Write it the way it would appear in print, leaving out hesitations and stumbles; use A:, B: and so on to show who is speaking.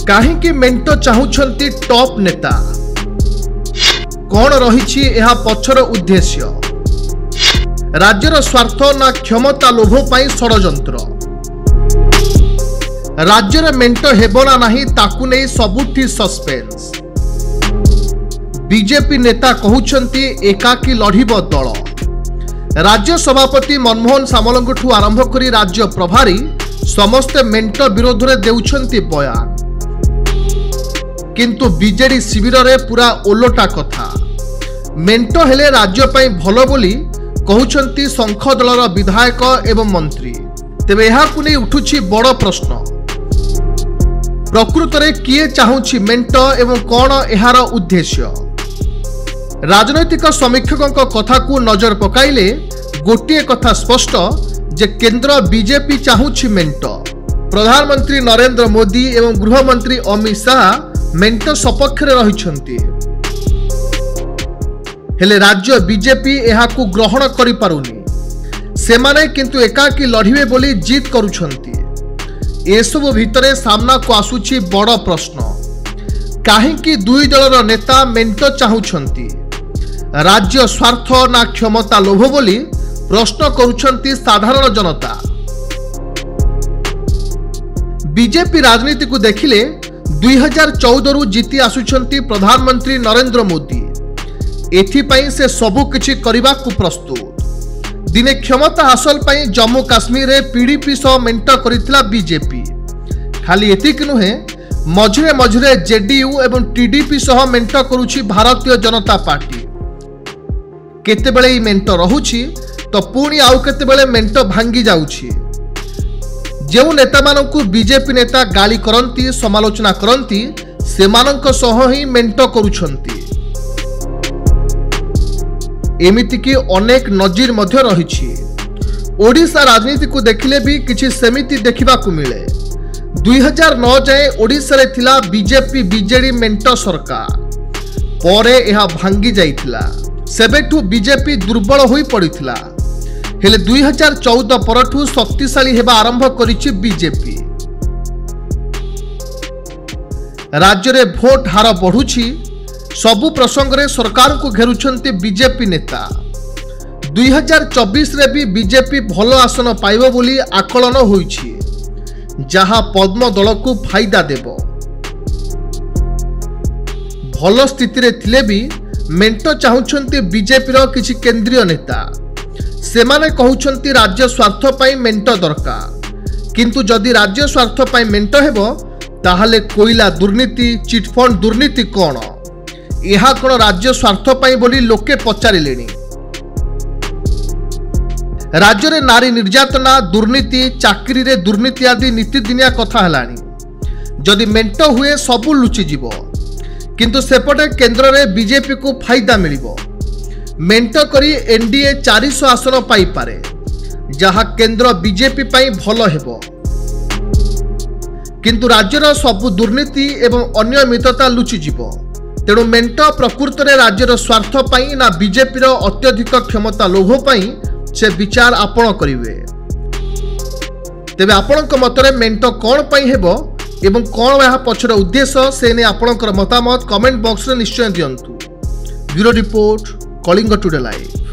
A: काहेकि मेंटो चाहुछंती टॉप नेता कौन रही यह पछर उद्देश्य राज्यर स्वार्थ ना क्षमता लोभ पाई षड्यंत्र राज्यर मेंटो हेबो ना नाही ताकू नहीं सबुठी सस्पेंस बीजेपी नेता कहउछंती एकाकी लढिब दल राज्य सभापति मनमोहन सामलंगठू आरंभ करी राज्य प्रभारी समस्त मेंटो विरोध में देउछंती बयान किंतु बीजेडी शिविर रे पूरा ओलोटा कथा मेंटो हेले राज्य पई भलो बोली कहउछंती संख दलर विधायक एवं मंत्री तेबे एहाकु नै उठुछि बड़ प्रश्न प्रकृत रे किए चाहुछि मेंटो एवं कोन एहार उद्देश्य राजनैतिक समीक्षकों कथा को नजर पकाइले गोटे कथा स्पष्ट जे केंद्र बीजेपी चाहुछि मेंटो प्रधानमंत्री नरेंद्र मोदी एवं गृहमंत्री अमित शाह मेंटो सपक्ष रहिछंती हेले राज्य बीजेपी एहाकु ग्रहण करि पारुनी सेमाने किंतु एकाकी लढिबे बोली जीत करूछंती एसबु भितरे सामना को आसुछि बड़ प्रश्न काहेकि दुई दलर नेता मेंटो चाहुछंती राज्य स्वार्थ ना क्षमता लोभ बोली प्रश्न करुछंती साधारण जनता बीजेपी राजनीति को देखिले 2014 रु जीति आसुछंती प्रधानमंत्री नरेंद्र मोदी एथिपाई से सबु किछि करिबा को प्रस्तुत दिने क्षमता हासिल पाई जम्मू काश्मीर रे पीडीपी सह मेंटो करितला बीजेपी खाली एतिक नुहे मझिरे मझिरे जेडीयू एवं टीडीपी सह मेंटो करूछि भारतीय जनता पार्टी केतेबेले ई मेंटो रहुछि तो पुणी आउ केतेबेले मेंटो भांगी जाउछि जेउ नेता मानकु बीजेपी नेता गाली करंती समालोचना करंती सेमानंक सह ही मेंटो करूछंती एमिति कि अनेक नजीर मध्य रहिछि ओडिशा राजनीति को देखिले भी किछि सेमिति देखिबा को मिले 2009 जाए ओडिशा रे थिला बीजेपी बीजेडी मेंटो सरकार परे एहा भांगी जाइथिला सेबेठू बीजेपी दुर्बल होई पड़िथिला हेले 2014 परठू शक्तिशाली हेबा आरंभ करिछि बीजेपी राज्य रे भोट हार बढ़ुछि सबु प्रसंग रे सरकार को घेरुछंती बीजेपी नेता 2024 रे भी बीजेपी भलो आसन पाइबो बोली आकलन होइछि जहा पद्म दल को फायदा देबो भलो स्थिति रे थिले भी मेंटो चाहुछंती बीजेपी रो किछि केंद्रीय नेता सेमाने कहउछंती राज्य स्वार्थ पाई मेंटो दरकार किंतु जदि राज्य स्वार्थ पाई मेंटो हेबो ताहाले कोइला दुर्नीति चिटफंड दुर्नीति कोन एहा कोन राज्य स्वार्थ पाई बोली लोके पचारिलेनी राज्य रे नारी निर्यातना दुर्नीति चाकरी रे दुर्नीति आदि नीतिदिनिया कथा हलानी जदि मेंटो हुए सबु लुचि जीवो किंतु सेपटे केंद्र रे बीजेपी को फायदा मिलिबो मेंटो करी एनडीए 400 आसन पाई पारे जहा केंद्र बीजेपी पाई भलो हेबो किंतु राज्यर सबु दुर्नीति एवं अनियमितता लुचि जीवो तेणु मेंटो प्रकृत रे राज्यर स्वार्थ पाई ना बीजेपी रो अत्यधिक क्षमता लोभ पाई से विचार आपण करिवे तेबे आपणक मतरे मेंटो कोन पाई हेबो एवं कोन यह पछर उद्देश्य से ने आपणकर मतामत कमेंट बॉक्स रे निश्चय दियंतु bureau report Kalinga today live.